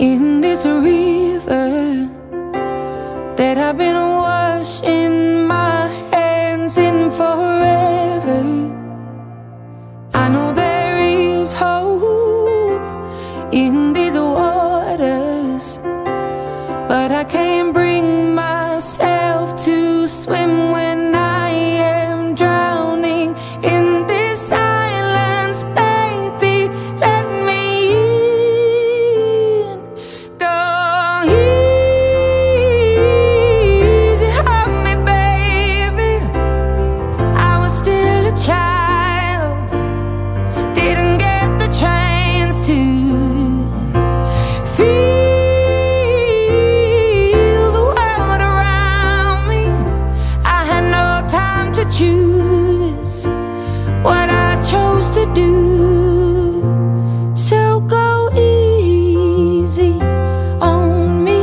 in this river that I've been washing my hands in forever. I know there is hope in these waters, but I can't bring myself to swim when I am drowning in this silence. Baby, let me in. Go easy on me, baby. I was still a child, didn't get the chance to feel the world around me. I had no time to choose what I chose to do. So go easy on me.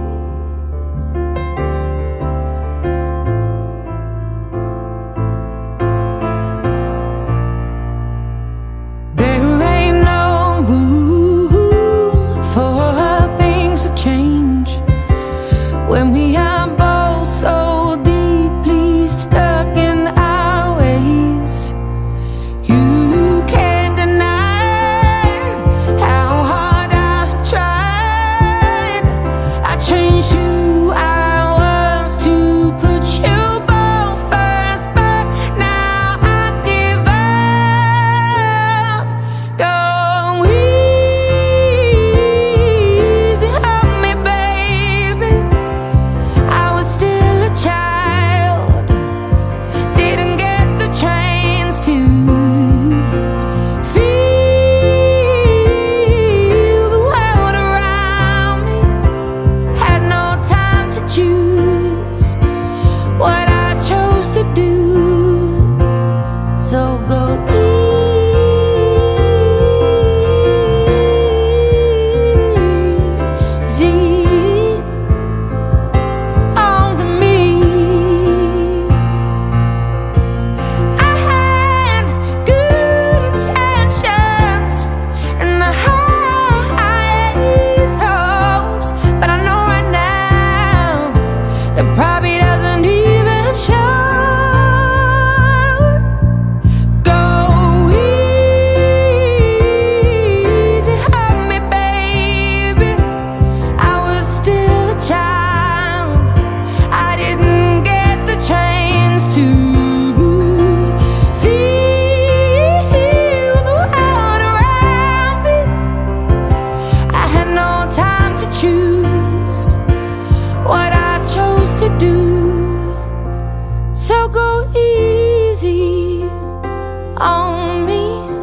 There ain't no room for things to change when we are both so deeply stuck in our ways. You can't deny how hard I've tried. I changed who I was to put you both first, but now I give up. Go easy on me, baby. I was still a child, didn't get the chance to feel the world around me. Had no time to choose what I chose to do. So go easy on me. I had good intentions and the highest hopes, but I know right now that probably doesn't even show. Go easy on me, baby. I was still a child, I didn't get the chance to feel the world around me. I had no time to choose what I chose to do. So go easy on me.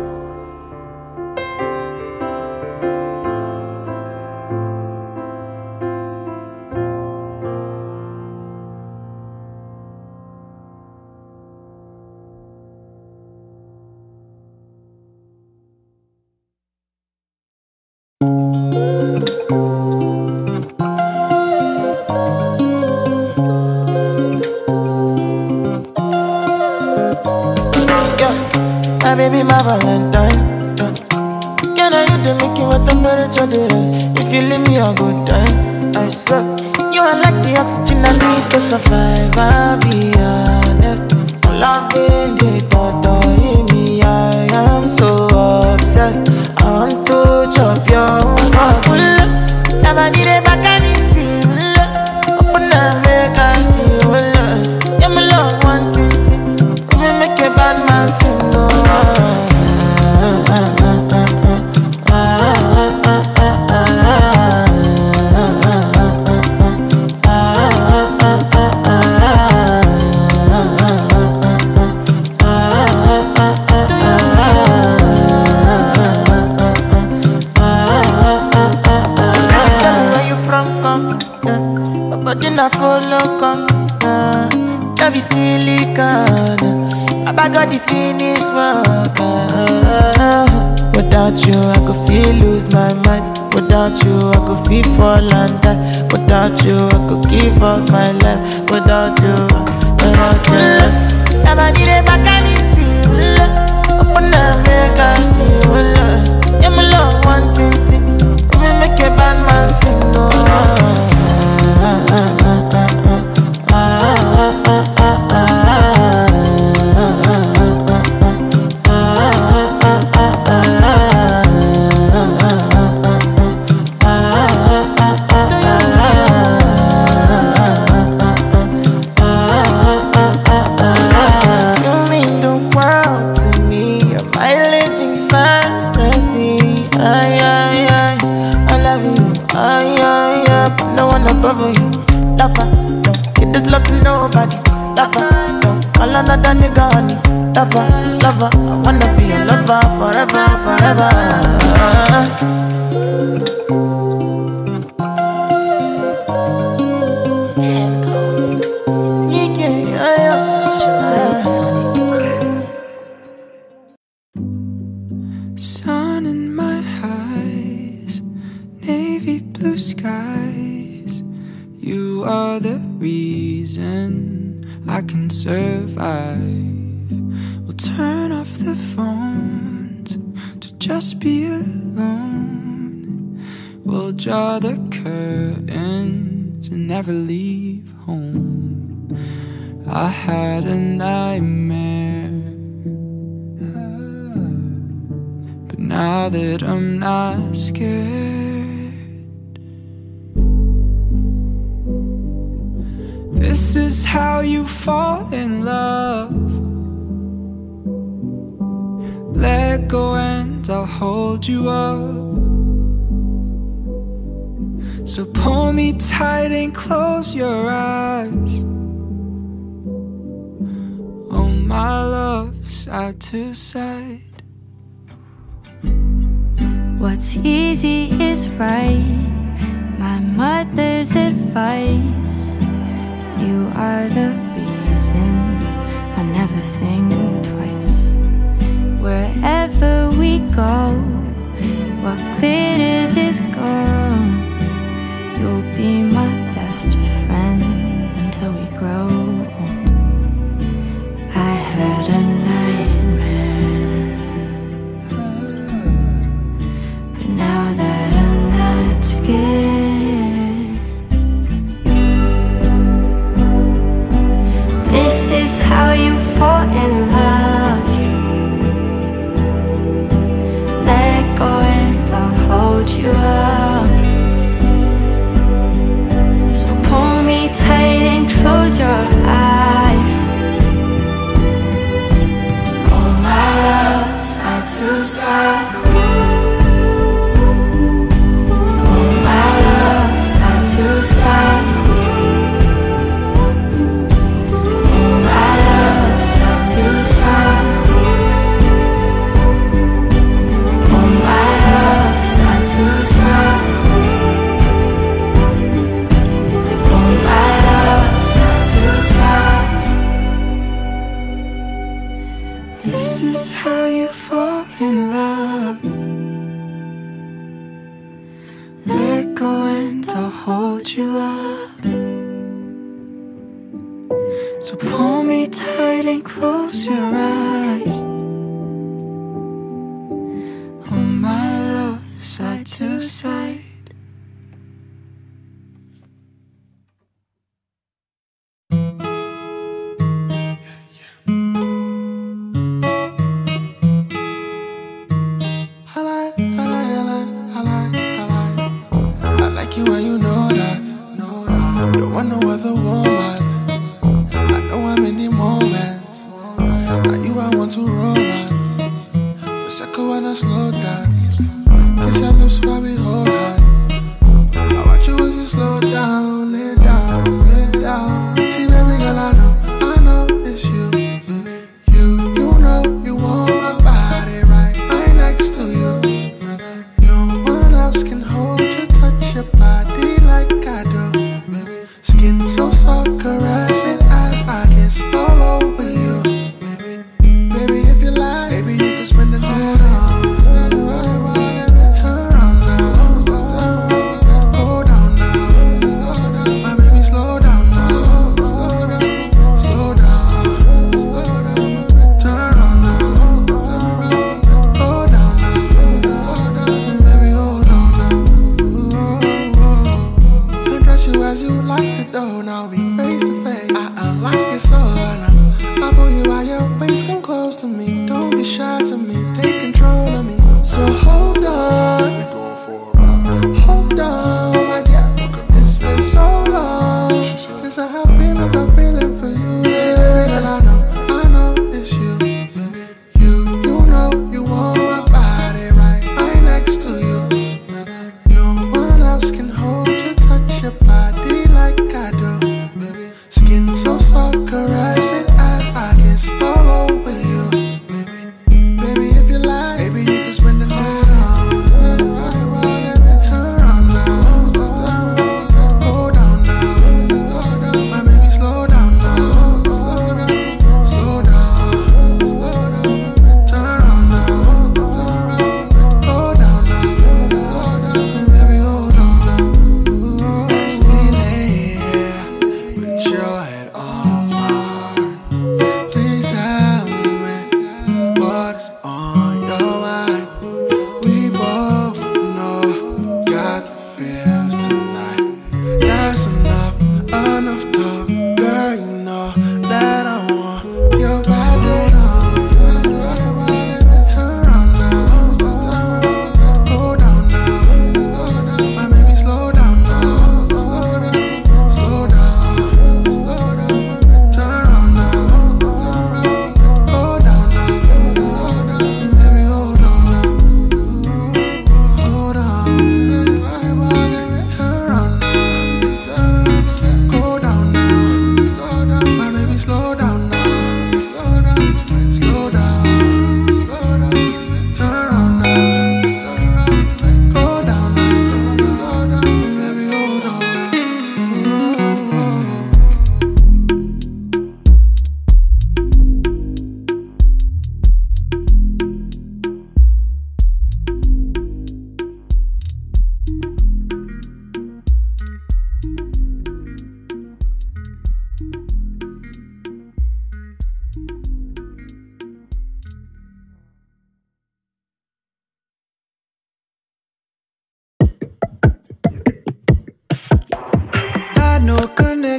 Yeah, my baby, my Valentine. Yeah. Can I hit the Mickey with temperature days? If you leave me a good time, I swear. You are like the oxygen I need to survive. I'll be honest. I'm loving the thought of me. I am so obsessed. I want to chop your heart. Never did it back and it's real. Open up, make us feel. Yeah, my love, one thing. Me make a bad man sing. No. Where you from, come? But then I follow, come. Love is silicon. I got the finish work. Without you, I could feel lose my mind. Without you, I could feel fall and die. Without you, I could give up my life. Without you, without you. Never did it back and it's real. Open up, make us feel. Yeah, my love, one thing. Me make a bad man But no one above you. Lover, don't get this love to nobody. Lover, don't call another nigga honey. Lover, lover, I wanna be a lover forever, forever. Sun in my eyes, navy blue skies. You are the reason I can survive. We'll turn off the phones to just be alone. We'll draw the curtains and never leave home. I had a nightmare, but now that I'm not scared, this is how you fall in love. Let go and I'll hold you up. So pull me tight and close your eyes. Oh my love, side to side. What's easy is right, my mother's advice. You are the reason I never think twice. Wherever we go, what glitters is gold. You'll be my best friend until we grow old. I had a nightmare, but now that I'm not scared, this is how you fall in love. Let go and I'll hold you up. So pull me tight and close your eyes. Oh my love, side to side. Oh my love, side to side. Oh my love, side to side. Oh my love, side to side. Oh my love, side to side. This is how you fall in love. Let go and I'll hold you up. So pull me tight and close your eyes. Oh my love, side to side. I like you and you know that. Don't want no other woman. I know I'm in the moment. Are you I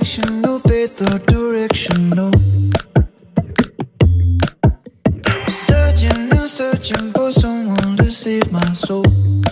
connection, no faith or direction, no. Searching and searching for someone to save my soul.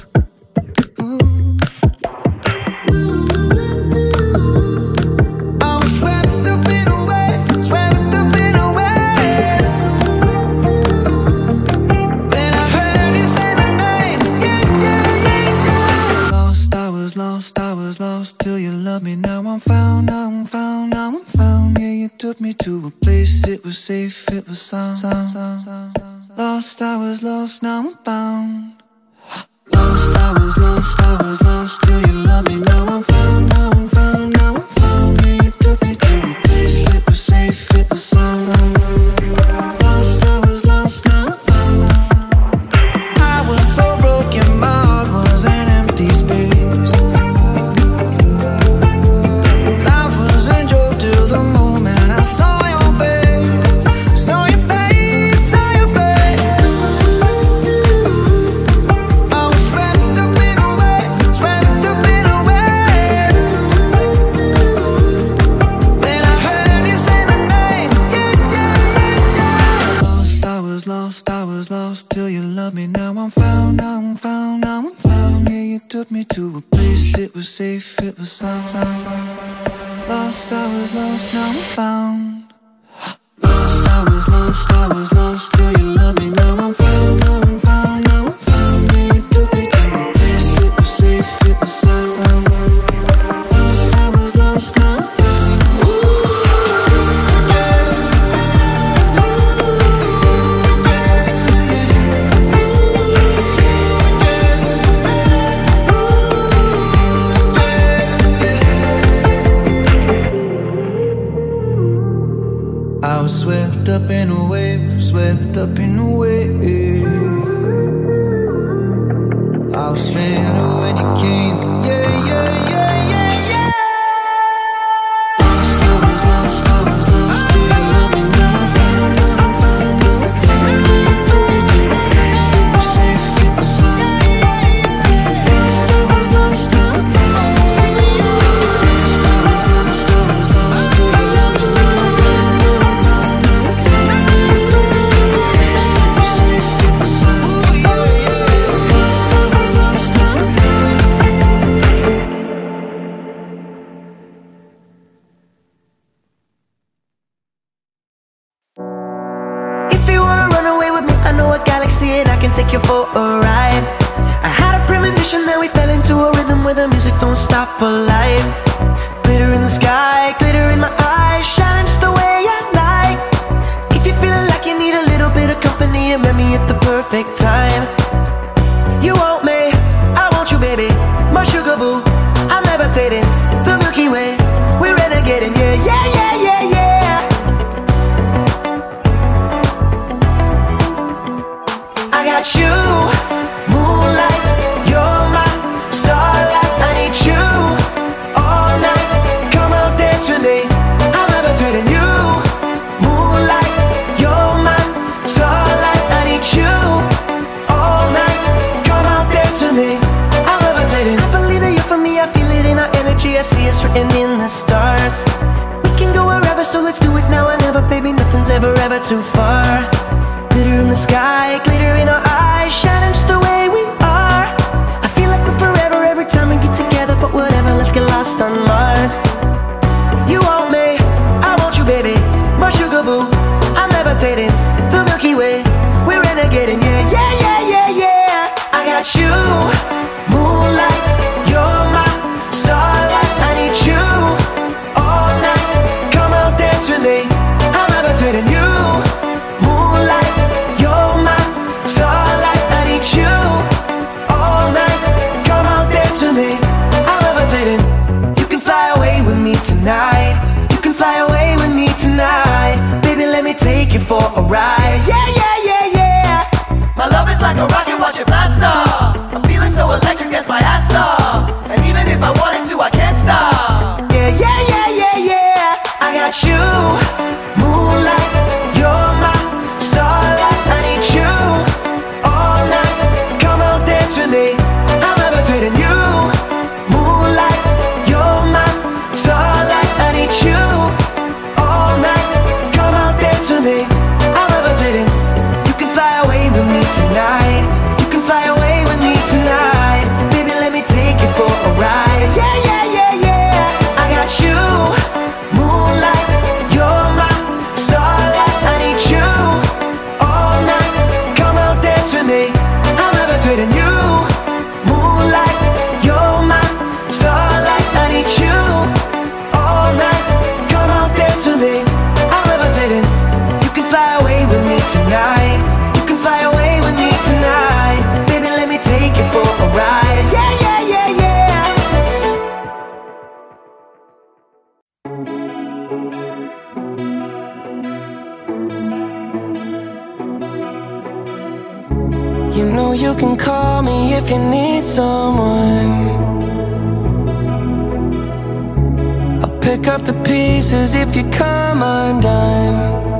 Took me to a place, it was safe, it was sound. Lost, I was lost, now I'm found. Lost, I was lost, I was lost, till you love me, now I'm found, now I'm found, now I'm found. Yeah, you took me to a place, it was safe, it was sound. Lost, I was lost, now I'm found. I was so broken, my heart was an empty space. Took me to a place, it was safe, it was sound. Lost, I was lost, now I'm found. Lost, I was lost, I was lost, till you love me, now I'm found, now I'm found, now I'm found. Yeah, you took me to a place, it was safe, it was sound. Lost, I was lost, now I'm found. I was swept up in a wave, swept up in a wave. I was stranded when you came, yeah, yeah, yeah, yeah, yeah. Lost, I was lost, I was lost, till you love me, now I'm found, now I'm found, now I'm found. Yeah, you took me to a place, it was safe, it was sound. Lost, I was lost, now I'm found. Lost, I was lost, I was lost, till you love me, now I'm found, now I'm found, now I'm found. Yeah, you took me to a place, it was safe, it was sound. Lost, I was lost, now I'm found. If you wanna run away with me, I know a galaxy and I can take you for a ride. I had a premonition that we fell into a rhythm where the music don't stop for life. Glitter in the sky, glitter in my eyes, shine just the way I like. If you're feeling like you need a little bit of company, you met me at the perfect time. You want me, I want you, baby, my sugar boo. I'm levitating, the Milky Way, we're renegading, yeah, yeah, yeah, yeah, yeah. I got you, moonlight, you're my starlight. I need you all night, come out dance with me. I'm levitating you, moonlight, you're my starlight. I need you all night, come out dance with me. I'm levitating. I believe that you're for me, I feel it in our energy. I see us written in the stars. We can go wherever, so let's do it now or never. Baby, nothing's ever, ever too far. Glitter in the sky, glitter in our eyes, shining just the way we are. I feel like we're forever every time we get together, but whatever, let's get lost on Mars. You want me, I want you, baby, my sugar boo. I'm levitating, the Milky Way, we're renegading, yeah, yeah, yeah, yeah, yeah. I got you, moonlight, you're my starlight. I need you all night, come out dance with me. I'm levitating you, moonlight, you're my starlight. I need you all night, come out dance with me. I'm levitating. You can fly away with me tonight, you can fly away with me tonight. Baby, let me take you for a ride, yeah, yeah, yeah, yeah. My love is like a rocket, watch it blast off. I'm feeling so alive. can call me if you need someone. I'll pick up the pieces if you come undone.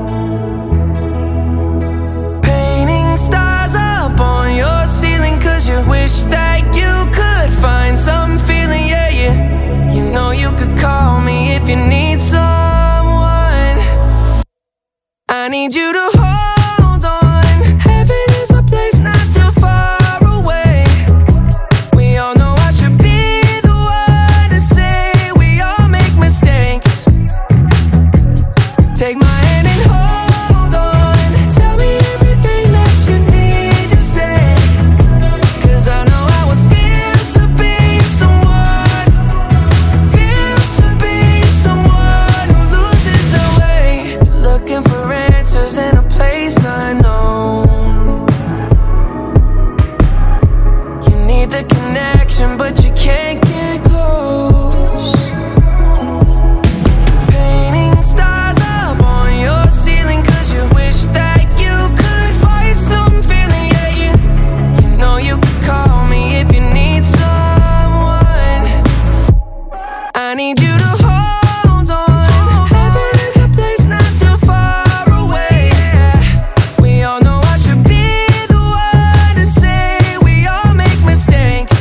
Painting stars up on your ceiling 'cause you wish that you could find some feeling, yeah, yeah. You know you could call me if you need someone. I need you to hold on. Heaven is a place not too far away. We all know I should be the one to say we all make mistakes. Take my hand and hold on. Tell me everything that you need to say, 'cause I know how it feels to be someone. Feels to be someone who loses their way. Looking for answers in a place unknown. You need the connection, but you can't get close. Painting stars up on your ceiling 'cause you wish that you could find some feeling, yeah, yeah. You know you could call me if you need someone. I need you to hold on. Heaven is a place not too far away. We all know I should be the one to say we all make mistakes.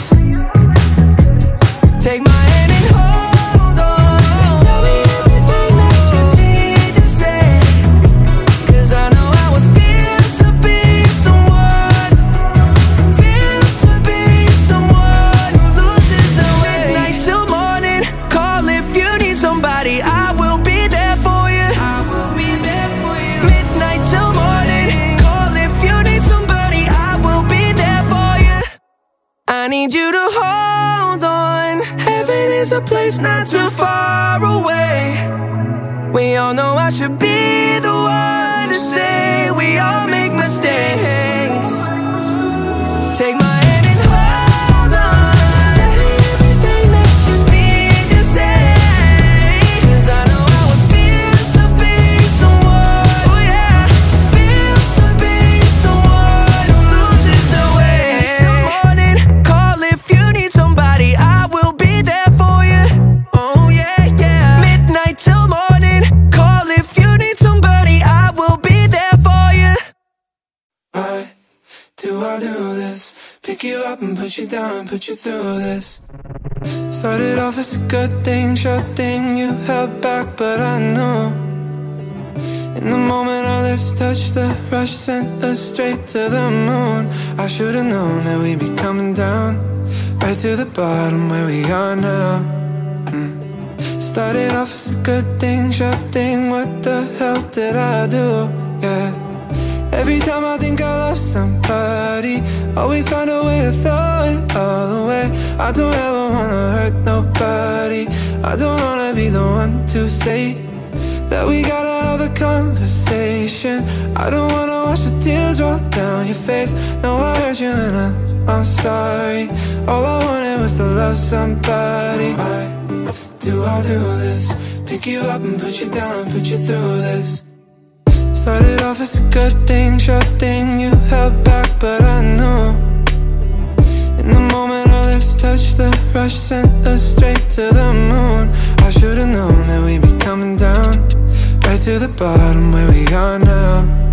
Take my hand and hold on. Tell me everything that you need to say, 'cause I know how it feels to be someone. Feels to be someone who loses their way. Midnight till morning, call if you need somebody. I will be there for you. I will be there for you. Midnight till morning, call if you need somebody. I will be there for you. I need you to hold on. Heaven is a place not too far away. We all know I should be the one to say we all make mistakes. Take my hand and hold on. Tell me everything that you need to say, 'cause I know how it feels to be someone. Oh yeah, feels to be someone who loses their way. Till morning, call if you need somebody. I will be there for you. Oh yeah, yeah. Midnight till morning, call if you need somebody. I will be there for you. Why do I do this? Pick you up and put you down and put you through this. Started off as a good thing, sure thing. You held back, but I know. In the moment our lips touched, the rush sent us straight to the moon. I should've known that we'd be coming down, right to the bottom where we are now. Started off as a good thing, sure thing. What the hell did I do? Yeah. Every time I think I love somebody, always find a way to throw it all away. I don't ever wanna hurt nobody. I don't wanna be the one to say that we gotta have a conversation. I don't wanna watch the tears roll down your face. No, I hurt you and I'm sorry. All I wanted was to love somebody. Why do I do this? Pick you up and put you down and put you through this. Started off as a good thing, sure thing. You held back, but I know. In the moment our lips touched, the rush sent us straight to the moon. I should've known that we'd be coming down, right to the bottom where we are now.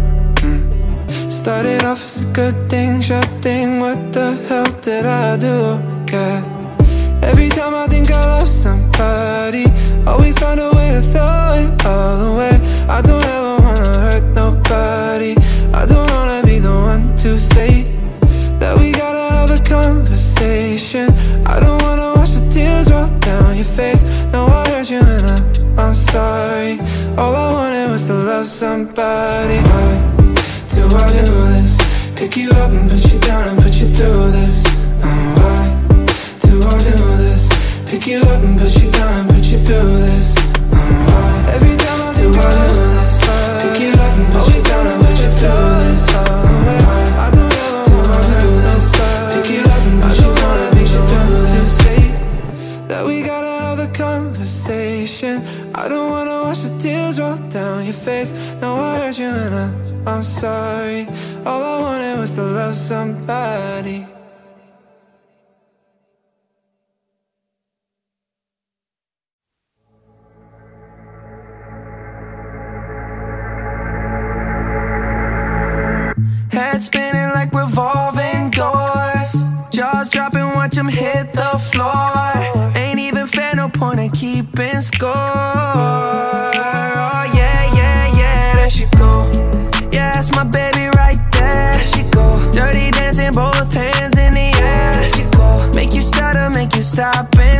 Started off as a good thing, sure thing. What the hell did I do? Yeah. Every time I think I love somebody, always find a way to throw it all away. I don't ever wanna hurt nobody. I don't wanna be the one to say that we gotta have a conversation. I don't wanna watch the tears roll down your face. No, I hurt you and I'm sorry. All I wanted was to love somebody. Why do I do this? Pick you up and put you down and put you through this. Why do I do this? Pick you up and put you down and put you through this. Every time I think I love this, pick you up and put you down and put you through this. I don't ever wanna do this. Pick you up and put you down and put you through this. Say that we gotta have a conversation. I don't wanna watch the tears roll down your face. No, I hurt you and I'm sorry. All I wanted was to love somebody. Head spinning like revolving doors. Jaws dropping, watch them hit the floor. Ain't even fair, no point in keeping score. Oh yeah, yeah, yeah, there she go. Yeah, that's my baby right there. There she go. Dirty dancing, both hands in the air. There she go. Make you stutter, make you stop and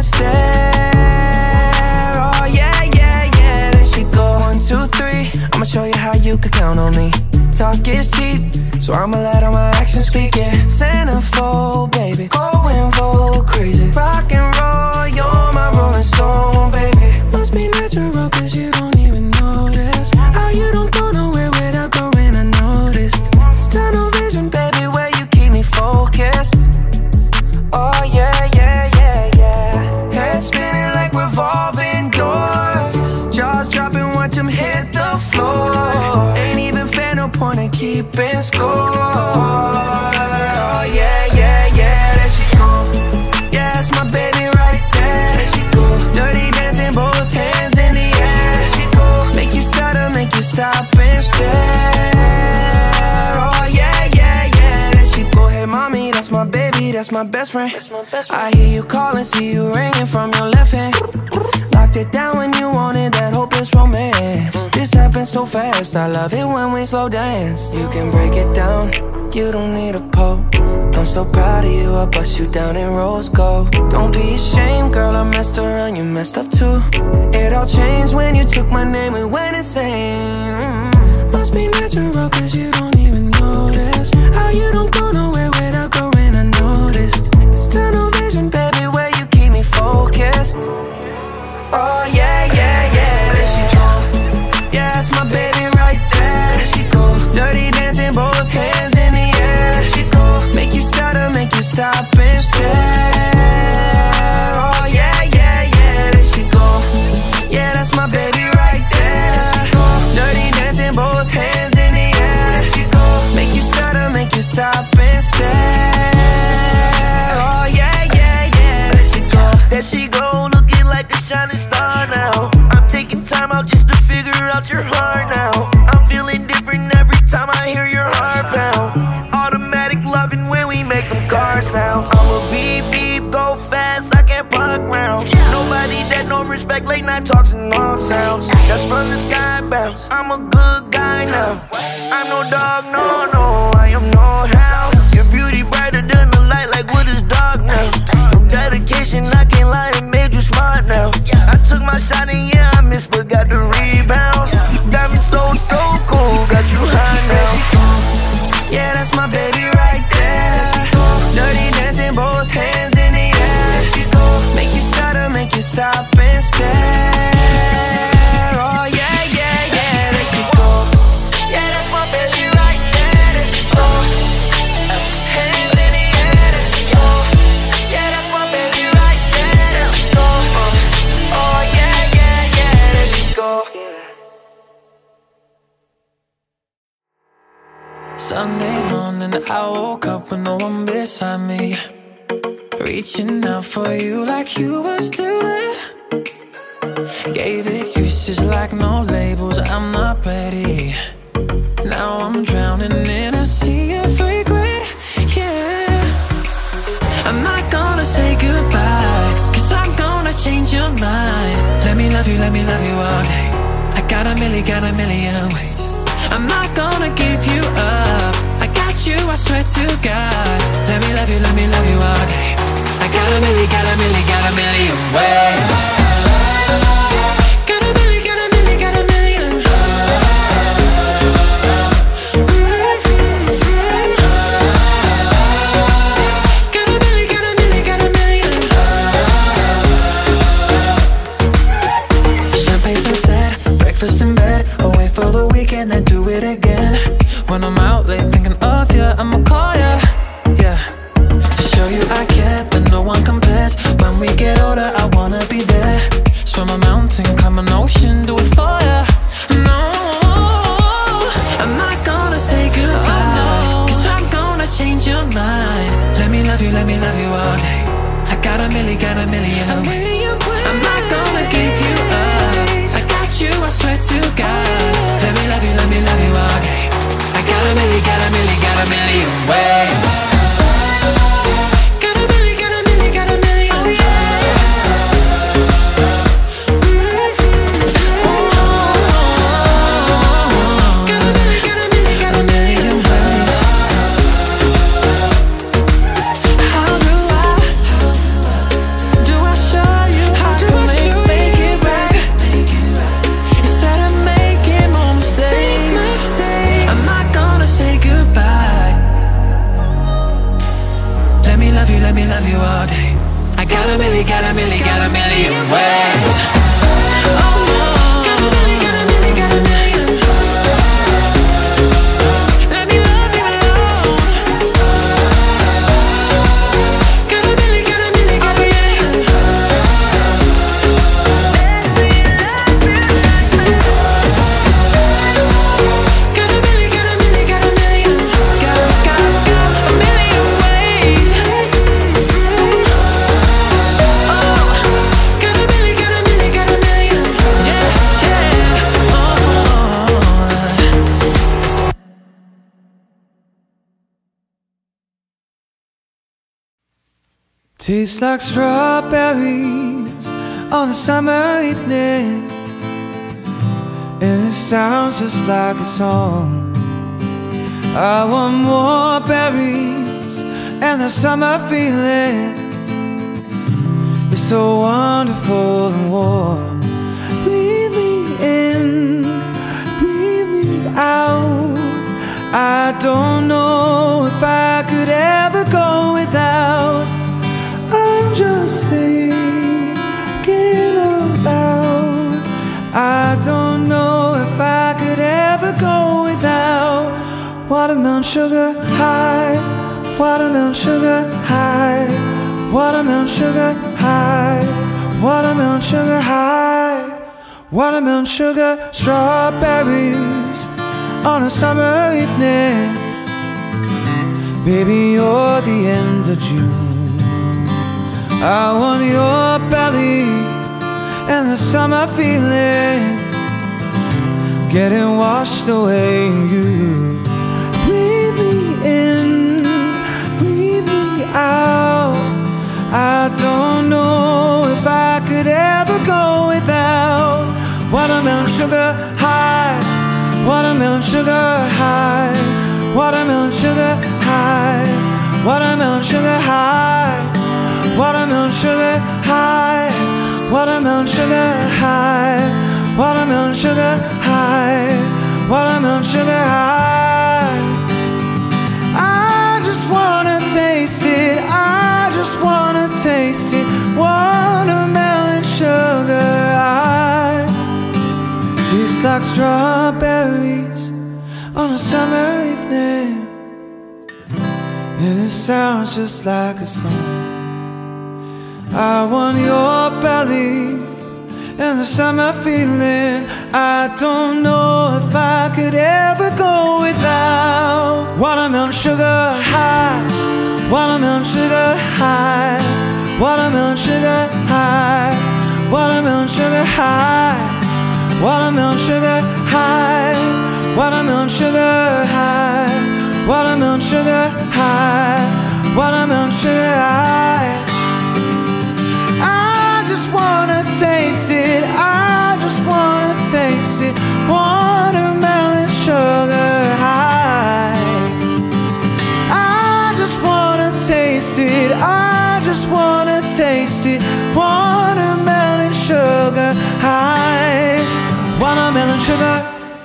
stare. Oh yeah, yeah, yeah, there she go. 1, 2, 3, I'ma show you how you can count on me. Talk is cheap, so I'ma let all my actions speak, yeah. Centerfold, baby, going full crazy. Rock and roll, you're my rolling stone, baby. Must be natural, cause you don't even notice how you don't go nowhere without going unnoticed. It's tunnel vision, baby, where you keep me focused. Oh yeah, yeah, yeah, yeah. Head spinning like revolving doors. Jaws dropping, watch them hit the floor. Ain't even fair, no point in keeping score. Oh yeah, yeah, yeah, there she go. Yeah, that's my baby right there. There she go. Dirty dancing, both hands in the air. There she go. Make you stutter, make you stop and stare. Oh yeah, yeah, yeah, there she go. Hey mommy, that's my baby, that's my best friend. That's my best friend. I hear you calling, see you ringing from your left hand. Locked it down when you wanted that hopeless romance. This happens so fast, I love it when we slow dance. You can break it down, you don't need a pole. I'm so proud of you, I bust you down in rose gold. Don't be ashamed, girl, I messed around, you messed up too. It all changed when you took my name, we went insane. Must be natural, cause you don't even notice how you don't go nowhere without going unnoticed. It's tunnel vision, baby, where you keep me focused. Oh yeah, yeah, yeah, there she go. Yeah, that's my baby right there. There she go. Dirty dancing, both hands in the air. There she go. Make you stutter, make you stop and stare. Oh yeah, yeah, yeah, there she go. Yeah, that's my baby right there. There she go. Dirty dancing, both hands in the air. There she go. Make you stutter, make you stop and stare. Oh yeah, yeah, yeah, there she go. There she go, looking like a shining star now. I'm taking time out just to figure out your heart now. I'm feeling different every time I hear your heart pound. Automatic loving when we make them car sounds. I'm a beep beep, go fast, I can't park round. Nobody that no respect, late night talks and all sounds. That's from the sky bounce. I'm a good guy now. I'm no dog, no, no, I am no hound. Your beauty brighter than the light, like what is dark now. From dedication, I can't lie, it made you smart now. I took my shot and yeah, I missed, but got the rebound. Got me so cool, got you high now. Yeah, that's my baby right there. Dirty dancing, both hands in the air. Make you stutter, make you stop and stare. Oh yeah, yeah, yeah, there she go. Yeah, that's my baby right there. There she go. Hands in the air, there she go. Yeah, that's my baby right there. There she go. Oh yeah, yeah, yeah, there she go. Sunday morning, I woke up with no one beside me, reaching out for you like you were still there. Gave excuses like no labels, I'm not ready. Now I'm drowning in a sea of regret, yeah. I'm not gonna say goodbye, cause I'm gonna change your mind. Let me love you all day. I got a million ways. I'm not gonna give you up, I got you, I swear to God. Let me love you all day. I got a million ways. Got a million. Champagne sunset, breakfast in bed, away for the weekend, then do it again. When I'm out late thinking of you, I'ma call ya, yeah. To show you I care, that no one compares. When we get older, I wanna be there. Swim a mountain, climb an ocean, do it for ya. No, I'm not gonna say goodbye, got a million ways. Tastes like strawberries on a summer evening, and it sounds just like a song. I want more berries and the summer feeling is so wonderful and warm. Breathe me in, breathe me out. I don't know if I could ever go without. I'm just thinking out loud. I don't know if I could ever go without watermelon sugar high, watermelon sugar high, watermelon sugar high, watermelon sugar high, watermelon sugar, strawberries on a summer evening. Baby, you're the end of June. I want your belly and the summer feeling getting washed away in you. Breathe me in, breathe me out. I don't know if I could ever go without watermelon sugar high, watermelon sugar high, watermelon sugar high, watermelon sugar high, watermelon sugar high, watermelon sugar high, watermelon sugar high, watermelon sugar high. I just wanna taste it, I just wanna taste it. Watermelon sugar high. Tastes like strawberries on a summer evening, and it sounds just like a song. I want your belly and the summer feeling. I don't know if I could ever go without watermelon sugar high, watermelon sugar high, watermelon sugar high, watermelon sugar high, watermelon sugar high, watermelon sugar high, watermelon sugar high, watermelon sugar high. I just wanna taste it, I just wanna taste it. Watermelon sugar high. I just wanna taste it, I just wanna taste it. Watermelon sugar high, watermelon sugar.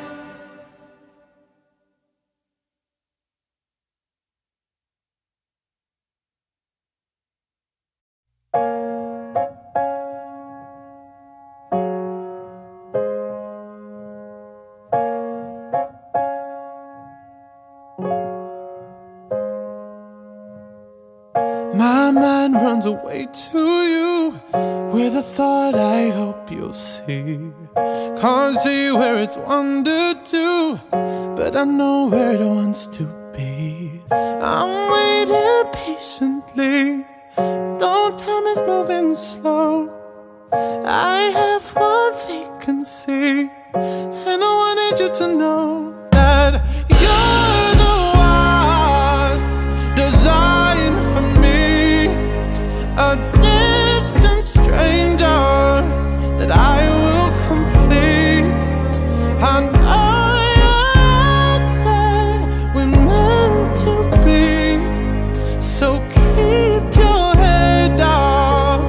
My mind runs away to you with a thought I hope you'll see. Can't see where it's wandered to, but I know where it wants to be. I'm waiting patiently, though time is moving slow. I have one vacancy, and I wanted you to know that you're the one designed for me, a distant stranger that I will complete. I know you're there, we're meant to be, so keep your head up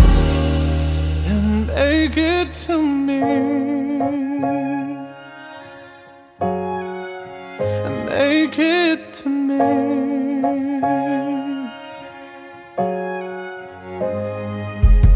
and make it to me, and make it to me.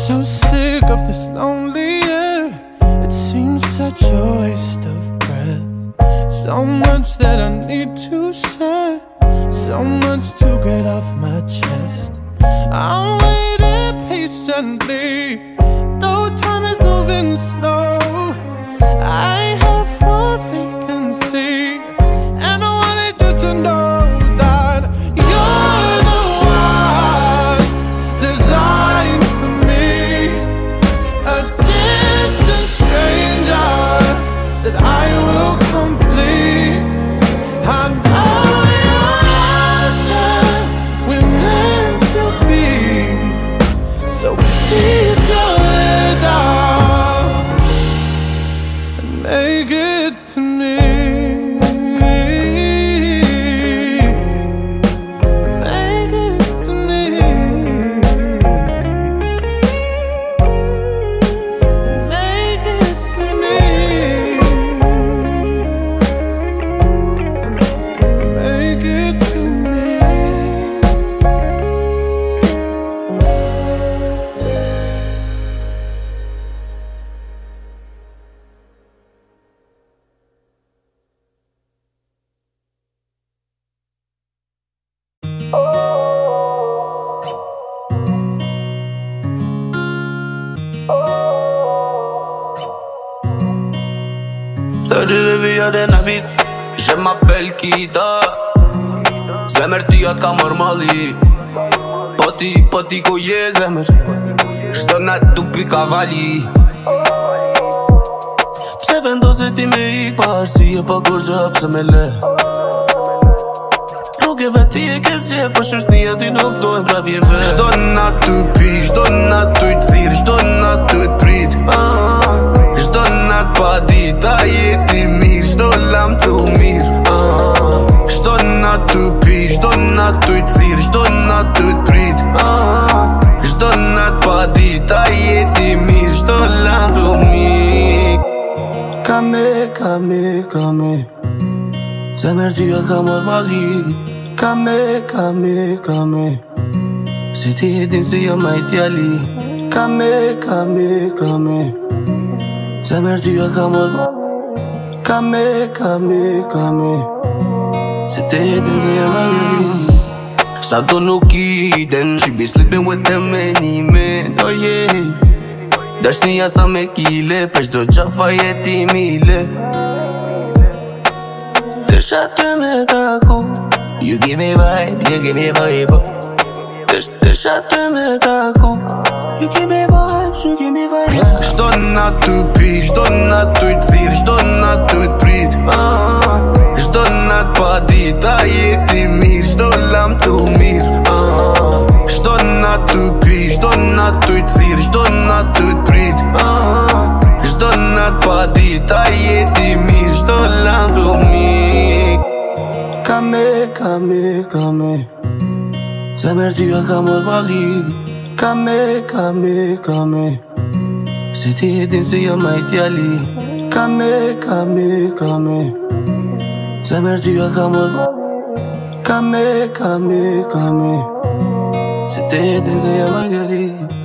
so sick of this lonely air. It seems such a waste of breath. So much that I need to say, so much to get off my chest. I'm waiting patiently, though time is moving slow. I have more vacancy, and I wanted you to know that you're the one designed for me. A distant stranger that I will complete. I know you're there, we're meant to be. So keep your head up and make it to me. Make it to me. Make it to me. Make it to me. Se rivia dhe në vit, je m'appelle Kida. Zemër ty atë ka mërmali, po ti ku je zemër, shto në tu pi kavali. Pse vendose ti me ik pa arsye, pa kur gjë pse me le. Rrugëve ti e ke zgjedh, po shoshnia ty nuk dojnë prapjeve. Shto në tu pi, shto në tu i t'thirë, shto në tu i t'prit. Shto në pa dit, a jeti mirë, shto lam tu mirë. Shto në tu pi, shto në tu i t'thirë, shto në tu i t'prit. Shto në pa dit, a jeti mirë, shto lam tu mirë. Kame Zemër ty e ka mor mali. Kame Se ti e din se jam ai djali. Kame Zemër ty e ka mor mali. Kame Se ti e din se jam ai djali. Sa do nuk i den, she be sleeping with them many men, oh yeah. Dashnia sa me kile, për shdo qafa jeti mile. Desha ty me taku, you give me vibe, you give me vibe. Desha ty me taku, you give me vibes, you give me vibe. Shto na tu pi, shto na tu i t'thirë, shto na tu i t'prit. Shto na t'pa dit, a jeti mirë, shto lam tu mirë. Shto na tu pi, shto na tu i t'thirë, shto na tu i t'prit. Shto na t'pa dit, a jeti mirë, shto lam tu mirë. Kame Zemër ty e ka mor mali. Kame Se ti e din se jam ai djali. Kame Zemër ty e ka mor mali. Kame Se ti e din se jam ai djali.